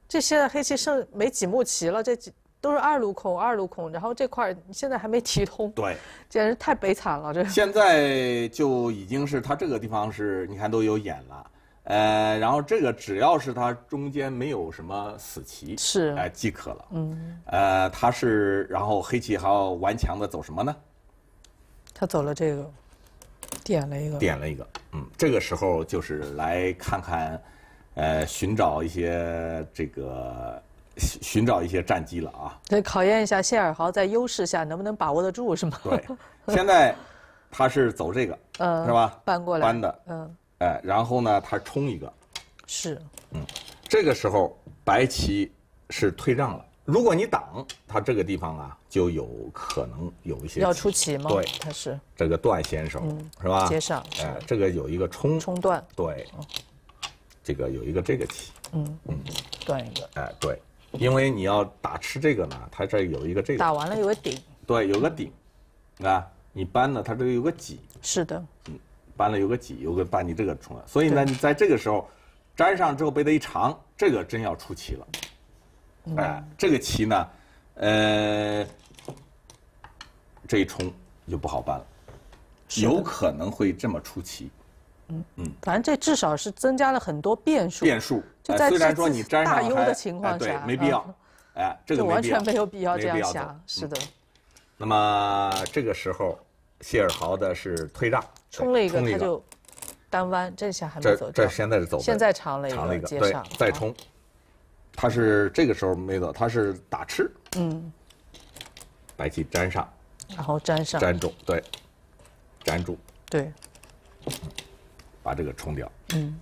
这现在黑棋剩没几目棋了，这几都是二路空，二路空，然后这块现在还没提通， 对， 简直太悲惨了。这现在就已经是它这个地方是，你看都有眼了，呃，然后这个只要是它中间没有什么死棋， 是哎、呃、即可了。嗯，呃，它是，然后黑棋还要顽强的走什么呢？ 他走了这个，点了一个， 点了一个，嗯，这个时候就是来看看，呃，寻找一些这个寻寻找一些战机了啊。 对，考验一下谢尔豪在优势下能不能把握得住，是吗？ 对，现在他是走这个， 嗯， 是吧？ 搬过来， 搬的， 嗯， 哎，然后呢，他冲一个， 是， 嗯，这个时候白棋是退让了。如果你挡，它这个地方啊，就有可能有一些要出棋吗？ 对， 它是这个断先手，嗯、是吧？ 接上， 哎，这个有一个冲冲断， 对，这个有一个这个棋， 嗯嗯，断一个， 哎，对，因为你要打吃这个呢，它这有一个这个， 打完了有个顶， 对，有个顶，啊，你搬了它这个有个挤， 是的， 嗯，搬了有个挤，有个把你这个冲了，所以呢，你在这个时候粘上之后被它一长，这个真要出棋了。哎，这个棋呢，呃，这一冲就不好办了，有可能会这么出棋。 嗯嗯，反正这至少是增加了很多变数。 变数， 就在虽然说你粘上大优的情况下， 对，没必要。哎，这个完全没有必必要这样下，是的。 那么这个时候，谢尔豪的是退让， 冲了一个，他就单弯，这下还没走这这现在是走， 现在长了一个， 长了一个，对，再冲。他是这个时候没走，他是打吃，嗯，白棋粘上， 然后粘上， 粘住，对，粘住， 对， 把这个冲掉，嗯，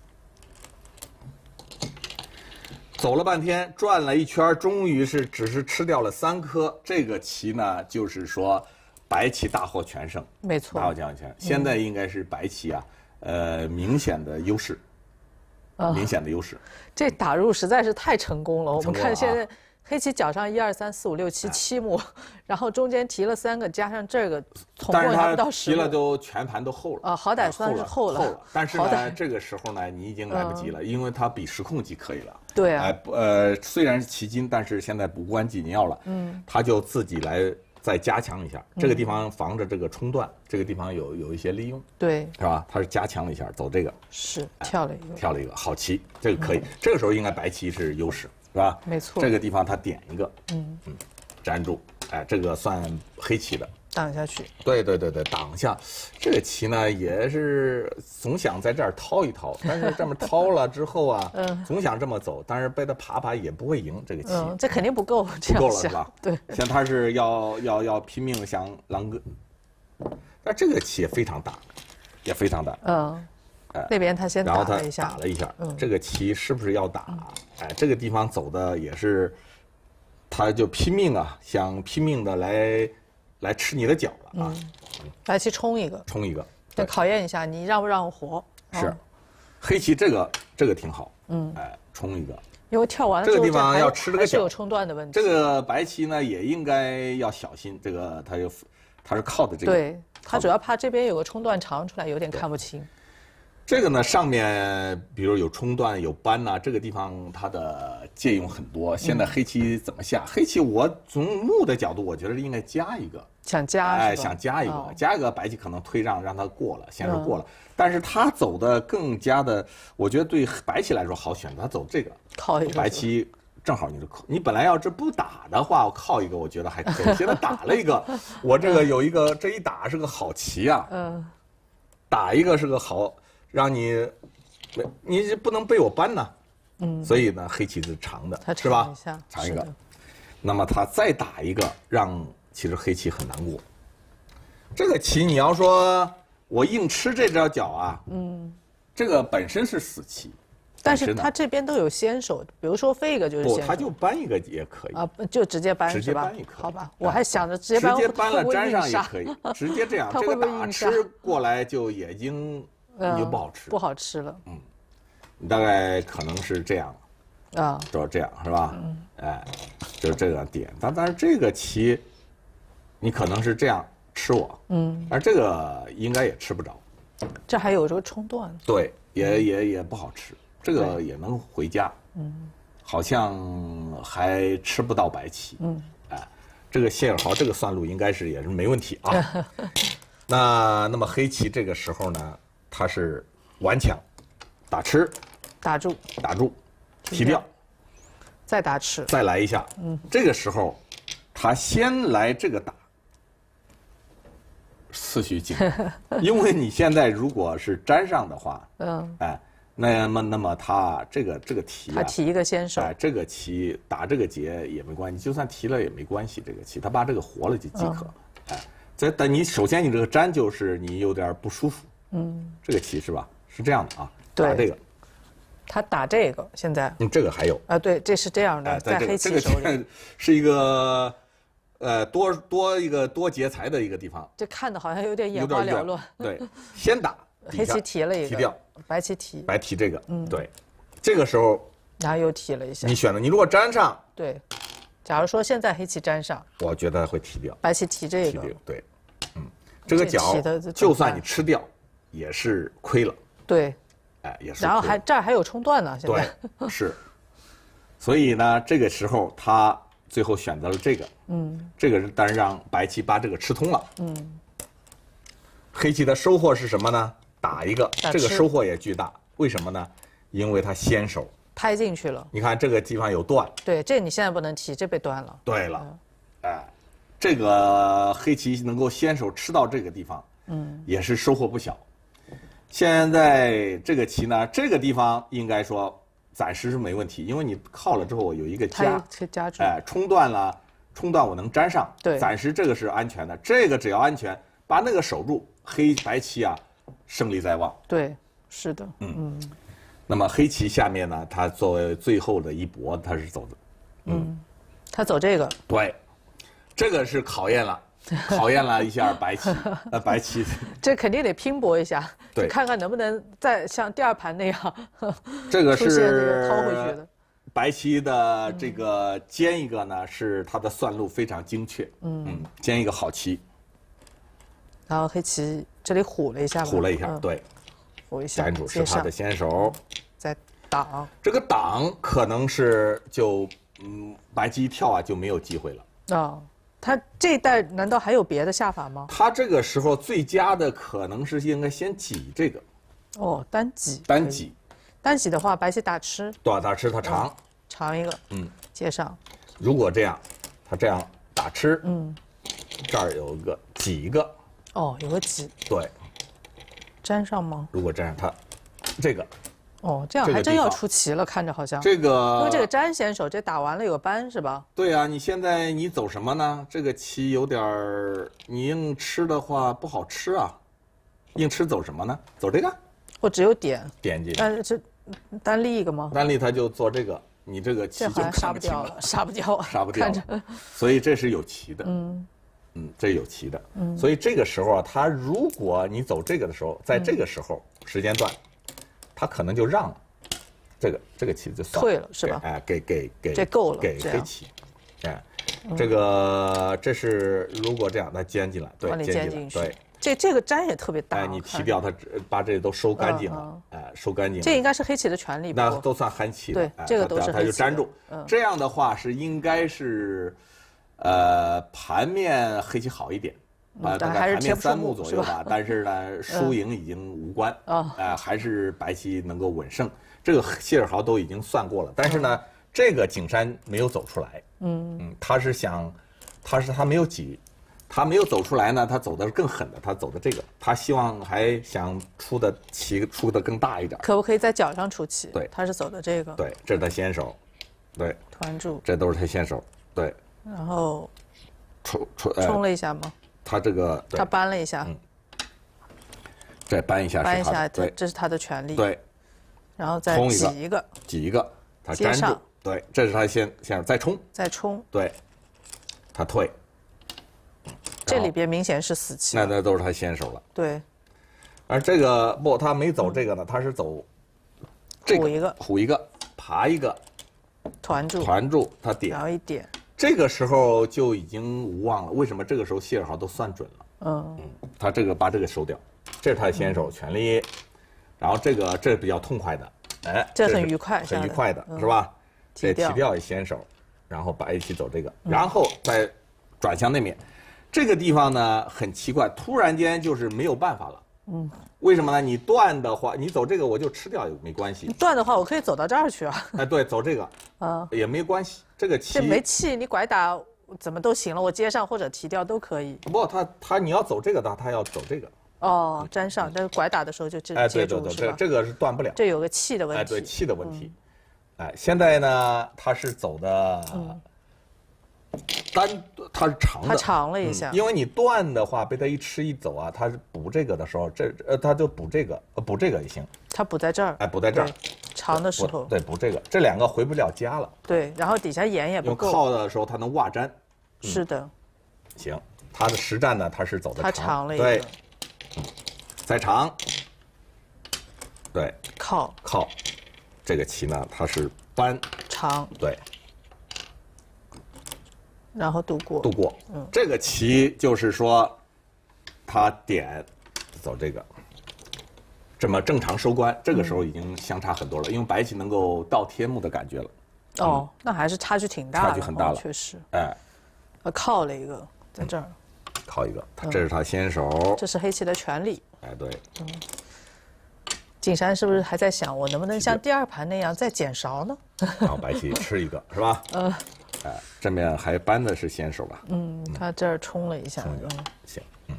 走了半天，转了一圈，终于是只是吃掉了三颗。这个棋呢，就是说白棋大获全胜， 没错， 大获全胜。现在应该是白棋啊，呃，明显的优势。明显的优势， 这打入实在是太成功了。我们看现在啊、 黑棋角上一二三四五六七七目，然后中间提了三个，加上这个，总共还不到十目。 提了都全盘都厚了啊，好歹算是厚了。 厚了，但是呢，这个时候呢，你已经来不及了， 嗯、 因为它比时控棋可以了。 对啊， 哎、呃，呃，虽然是棋筋，但是现在不关紧要了。嗯，他就自己来。再加强一下，这个地方防着这个冲断，嗯、这个地方有有一些利用， 对， 是吧？他是加强了一下，走这个是跳了一个， 跳了一个好棋，这个可以。嗯、这个时候应该白棋是优势，是吧？ 没错。 这个地方他点一个，嗯嗯，粘住，哎，这个算黑棋的， 挡下去。 对对对对，挡下。这个棋呢也是总想在这儿掏一掏，但是这么掏了之后啊，嗯，总想这么走，但是被他爬爬也不会赢这个棋。 嗯，这肯定不够， 不够了是吧？ 对， 像他是要要要拼命想狼哥，但这个棋也非常大，也非常大。 嗯，哎，那边他先打了一下， 打了一下，嗯，这个棋是不是要打？哎，这个地方走的也是，他就拼命啊，想拼命的来。来吃你的角了啊！ 白棋冲一个， 冲一个， 再考验一下你让不让我活。 是，黑棋这个这个挺好，嗯，哎，冲一个， 因为跳完了这个地方要吃这个角， 有冲断的问题。 这个白棋呢也应该要小心，这个它有，它是靠的这个， 对，它主要怕这边有个冲断长出来，有点看不清。 这个呢，上面比如有冲断、有扳呐、啊，这个地方它的借用很多。现在黑棋怎么下？嗯、黑棋我从目的角度，我觉得应该加一个， 想加， 哎，想加一个，哦、加一个白棋可能退让让他过了，先是过了。嗯、但是他走的更加的，我觉得对白棋来说好选择，他走这个， 靠一个白棋正好你就靠，你本来要这不打的话，我靠一个，我觉得还可以。现在打了一个，我这个有一个这一打是个好棋啊，嗯，打一个是个好。让你，你不能被我扳呢，嗯，所以呢，黑棋是长的，是吧？长一个，那么他再打一个，让其实黑棋很难过。这个棋你要说我硬吃这招角啊，嗯，这个本身是死棋， 但是他这边都有先手，比如说飞一个就是先手， 不，他就扳一个也可以啊，就直接扳直接扳也可以， 好吧？我还想着直接扳， 直接扳了粘上也可以，直接这样，这个打吃过来就已经。你就不好吃， 不好吃了。 嗯，你大概可能是这样，啊，就这样是吧？嗯，哎，就是这个点。但但是这个棋，你可能是这样吃我，嗯，而这个应该也吃不着。 这还有这个冲断。 对，也也也不好吃，这个也能回家。嗯， 好像还吃不到白棋。嗯，哎，这个谢尔豪这个算路应该是也是没问题啊。那那么黑棋这个时候呢，他是顽强，打吃， 打住， 打住，提掉， 再打吃， 再来一下。嗯，这个时候他先来这个打。次序进，因为你现在如果是粘上的话，嗯，哎，那么那么他这个这个提、啊， 他提一个先手， 哎，这个棋打这个结也没关系，就算提了也没关系，这个棋他把这个活了就即可，嗯、哎，在等你首先你这个粘就是你有点不舒服，嗯，这个棋是吧？是这样的啊，打这个， 他打这个现在， 嗯，这个还有啊，对，这是这样的， 哎、 在黑棋手里、 这个、是一个。呃，多多一个多劫财的一个地方， 这看的好像有点眼花缭乱。 对，先打， 黑棋提了一个， 提掉， 白棋提， 白提这个，嗯，对，这个时候， 然后又提了一下。 你选的，你如果粘上， 对，假如说现在黑棋粘上， 我觉得会提掉， 白棋提这个， 对，嗯，这个角就算你吃掉，也是亏了， 对， 哎，也是。 然后还这儿还有冲断呢，现在对，是，所以呢，这个时候他。最后选择了这个，嗯，这个当然让白棋把这个吃通了，嗯，黑棋的收获是什么呢？打一个，这个收获也巨大，为什么呢？因为它先手拍进去了。 你看这个地方有断， 对，这你现在不能提，这被断了。 对了，嗯、哎，这个黑棋能够先手吃到这个地方，嗯，也是收获不小。现在这个棋呢，这个地方应该说。暂时是没问题，因为你靠了之后有一个夹， 夹住， 哎，冲断了，冲断我能粘上， 对， 暂时这个是安全的，这个只要安全，把那个守住，黑白棋啊，胜利在望。 对，是的， 嗯嗯。那么黑棋下面呢，它作为最后的一搏，它是走的， 嗯，他走这个， 对，这个是考验了。考验了一下白棋，呃，白棋， 这肯定得拼搏一下， 对， 看看能不能再像第二盘那样， 这个是掏回去的。 白棋的这个尖一个呢，是它的算路非常精确，嗯嗯，尖一个好棋。 然后黑棋这里虎了一下吧， 虎了一下，对， 虎一下， 粘住是他的先手， 再挡。 这个挡可能是就嗯，白棋一跳啊就没有机会了。 哦。他这一代难道还有别的下法吗？ 他这个时候最佳的可能是应该先挤这个。 哦，单挤。 单挤。 单挤的话，白棋打吃。 对，打吃它长。 嗯、长一个。嗯。接上。 如果这样，他这样打吃。嗯。这儿有一个挤一个。 哦，有个挤。 对。 粘上吗？ 如果粘上它，这个。 哦，这样还真要出棋了，看着好像。 这个， 因为这个粘先手，这打完了有个扳是吧？ 对啊，你现在你走什么呢？这个棋有点儿，你硬吃的话不好吃啊。硬吃走什么呢？走这个？ 我只有点。 点进去。 但是这单立一个吗？ 单立他就做这个，你这个棋就杀不掉了，杀不掉， 杀不掉了。所以这是有棋的。嗯。嗯，这有棋的。嗯。所以这个时候啊，他如果你走这个的时候，在这个时候时间段。他可能就让了，这个这个棋就算退了是吧？ 哎，给给给这够了， 给黑棋，哎，这个这是如果这样，那尖进来，对， 尖进去，对， 这这个粘也特别大， 哎，你提掉它，把这都收干净了，哎，收干净。 这应该是黑棋的权利， 那都算黑棋的， 对，这个都是黑棋。 它就粘住，这样的话是应该是，呃，盘面黑棋好一点。啊，大概盘面三目左右吧，但是呢，输赢已经无关啊，呃，还是白棋能够稳胜。这个谢尔豪都已经算过了，但是呢，这个景山没有走出来，嗯嗯，他是想，他是他没有挤，他没有走出来呢，他走的是更狠的，他走的这个，他希望还想出的棋出的更大一点。 可不可以在角上出棋？ 对， 他是走的这个。 对，这是他先手，对， 团住， 这都是他先手，对。 然后， 冲冲冲了一下吗？ 他这个他扳了一下， 嗯，再扳一下， 扳一下， 对， 这是他的权利， 对， 然后再挤一个， 挤一个，他粘住，对，这是他先先再冲， 再冲， 对，他退， 这里边明显是死棋， 那那都是他先手了， 对， 而这个不，他没走这个呢，他是走这个虎一个， 虎一个，爬一个， 团住， 团住，他点， 然后一点。 这个时候就已经无望了。为什么这个时候谢尔豪都算准了？嗯嗯，他这个把这个收掉，这是他的先手权利。然后这个这是比较痛快的，哎， 这很愉快， 很愉快的是吧？ 这提掉先手，然后白棋走这个，然后再转向那面。这个地方呢很奇怪，突然间就是没有办法了。嗯，为什么呢？你断的话，你走这个我就吃掉也没关系。 断的话，我可以走到这儿去啊。 哎，对，走这个，啊，也没关系。这个棋这没气，你拐打怎么都行了，我接上或者提掉都可以。 不，他他你要走这个的，他要走这个。 哦，粘上，但是拐打的时候就这哎， 接住是吧？这这个是断不了。 这有个气的问题。 哎，对，气的问题。哎，现在呢，他是走的。单它是长的， 它长了一下， 因为你断的话，被它一吃一走啊，它是补这个的时候，这呃，它就补这个，呃，补这个也行。 它补在这儿， 哎，补在这儿， 长的时候， 对，补这个，这两个回不了家了。 对，然后底下眼也不够， 靠的时候它能瓦粘。 是的， 行，它的实战呢，它是走的长，它长了一个， 对，再长，对， 靠靠，这个棋呢，它是扳长， 对。 然后度过， 度过，嗯，这个棋就是说，他点走这个，这么正常收官，这个时候已经相差很多了，因为白棋能够到天目的感觉了。 哦，那还是差距挺大的， 差距很大了， 确实。 哎， 呃，靠了一个在这儿， 靠一个，这是他先手， 这是黑棋的权利。 哎，对。嗯。 景山是不是还在想，我能不能像第二盘那样再捡勺呢？ 然后白棋吃一个，是吧？嗯。哎，正面还扳的是先手吧？ 嗯，他这儿冲了一下， 冲一个，行，嗯。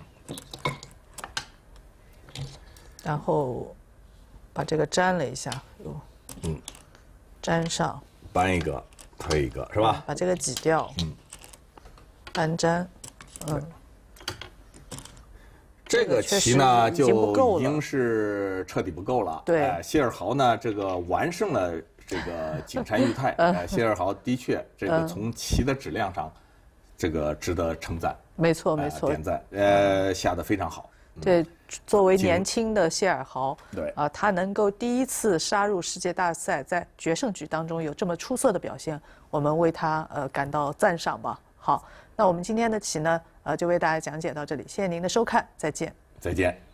然后把这个粘了一下，哟，嗯，粘上， 扳一个，推一个，是吧？ 把这个挤掉，嗯，扳粘，嗯。 这个棋呢，就已经是彻底不够了。 对， 谢尔豪呢，这个完胜了。这个景山裕太，呃，谢尔豪的确，这个从棋的质量上，这个值得称赞。 没错，没错， 点赞，呃，下得非常好。 对，作为年轻的谢尔豪， 对啊，他能够第一次杀入世界大赛，在决胜局当中有这么出色的表现，我们为他呃感到赞赏吧。好，那我们今天的棋呢，呃，就为大家讲解到这里，谢谢您的收看，再见。 再见。